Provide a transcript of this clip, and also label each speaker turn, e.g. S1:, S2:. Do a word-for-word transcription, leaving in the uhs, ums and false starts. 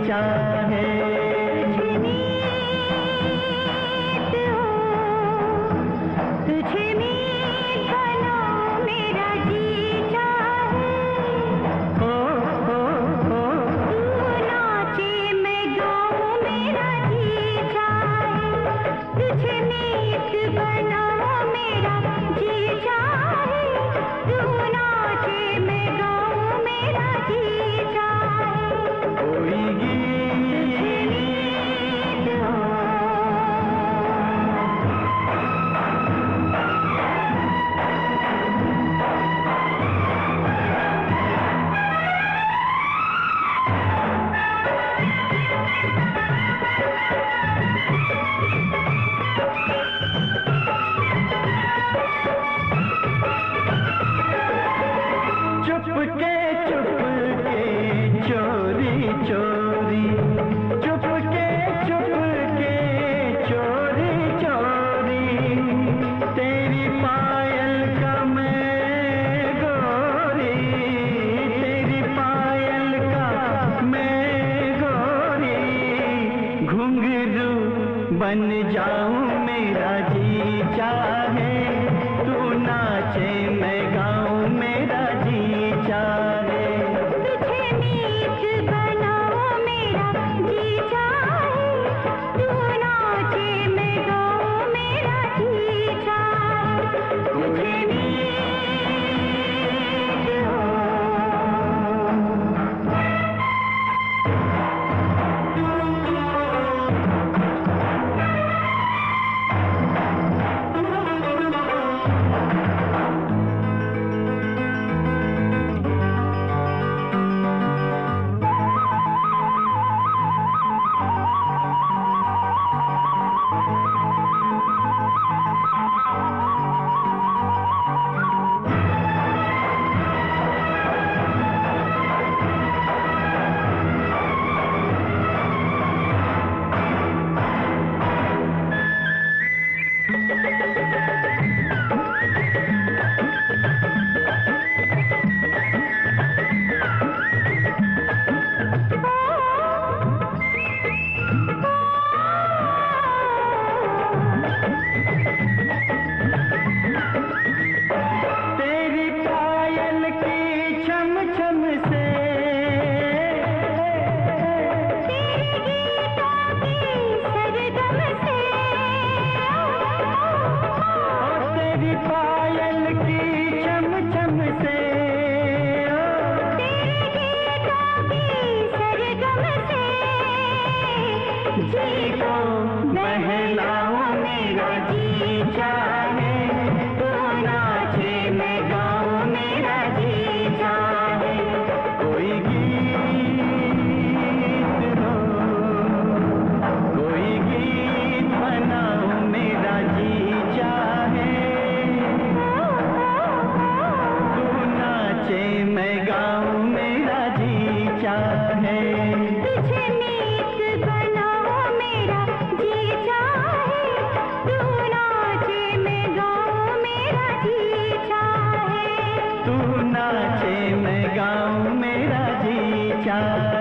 S1: चाहे।
S2: तुझे मीत बनाऊं मेरा जी चाहे।
S1: ओ ओ ओ
S2: तू नाचे मैं गाऊं मेरा जी चाहे। तुझे मीत बनाऊं मेरा जी चाहे। तू नाचे मैं गाऊं मेरा जी चाहे।
S1: कोई गीत हो चुपके चुपके चोरी चोरी, चुपके चुपके चोरी चोरी, तेरी पायल का मैं गोरी, तेरी पायल का मैं गोरी, घुंघरू बन जाऊं मेरा जी चाहे। तू नाचे मैं गाऊं मेरा जी चाहे।
S2: तुझे मीत बनाऊं मेरा जी चाहे। तू नाचे मैं गाऊं मेरा जी चाहे। तुझे मीत हो
S1: तेरी पायल की छम छम से,
S2: तेरे गीतों की सरगम से,
S1: ओ तेरी पायल की छम छम से,
S2: तेरे गीतों की सरगम से,
S1: जी को बहलाऊं मेरा जी चाहे। तू नाचे मैं गाऊं मेरा जी चाहे। कोई गीत हो, कोई गीत बनाऊं मेरा जी चाहे। तू नाचे मैं गाऊं मेरा जी चाहे।
S2: तुझे मीत बनाऊं मेरा जी चाहे। तू नाचे मैं गाऊं मेरा जी चाहे।
S1: तू नाचे मैं गाऊं मेरा जी चाहे।